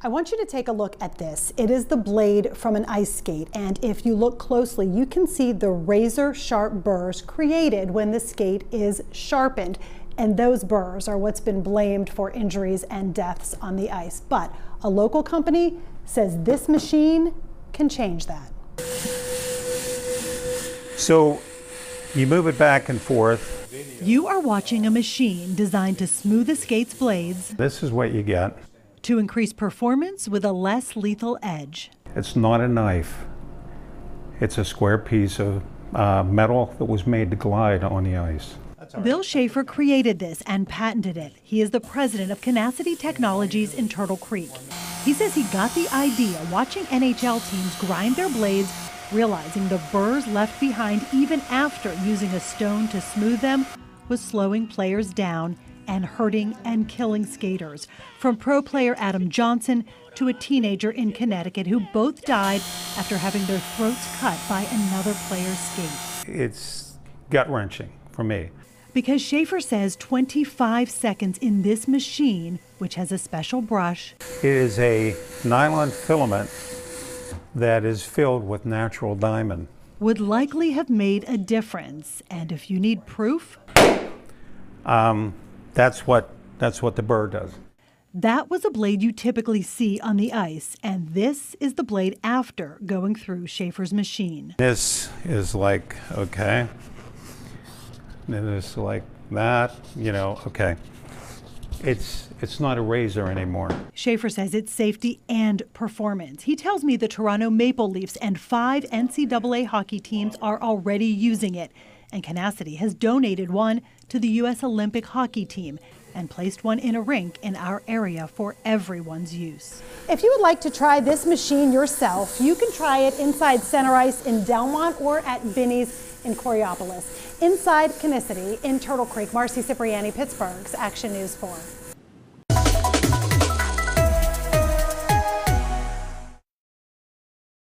I want you to take a look at this. It is the blade from an ice skate, and if you look closely, you can see the razor-sharp burrs created when the skate is sharpened, and those burrs are what's been blamed for injuries and deaths on the ice. But a local company says this machine can change that. So you move it back and forth. You are watching a machine designed to smooth a skate's blades. This is what you get. To increase performance with a less lethal edge. It's not a knife. It's a square piece of metal that was made to glide on the ice. Bill Schaefer created this and patented it. He is the president of Conicity Technologies in Turtle Creek. He says he got the idea watching NHL teams grind their blades, realizing the burrs left behind even after using a stone to smooth them was slowing players down and hurting and killing skaters. From pro player Adam Johnson to a teenager in Connecticut who both died after having their throats cut by another player's skate. It's gut-wrenching for me. Because Schaefer says 25 seconds in this machine, which has a special brush. It is a nylon filament that is filled with natural diamond. Would likely have made a difference. And if you need proof? That's what the burr does. That was a blade you typically see on the ice, and this is the blade after going through Schaefer's machine. This is like, okay. And it's like that, you know, okay. It's not a razor anymore. Schaefer says it's safety and performance. He tells me the Toronto Maple Leafs and 5 NCAA hockey teams are already using it. And Conicity has donated one to the U.S. Olympic hockey team and placed one in a rink in our area for everyone's use. If you would like to try this machine yourself, you can try it inside Center Ice in Delmont or at Binny's in Coriopolis. Inside Conicity in Turtle Creek, Marcy Cipriani, Pittsburgh's Action News 4.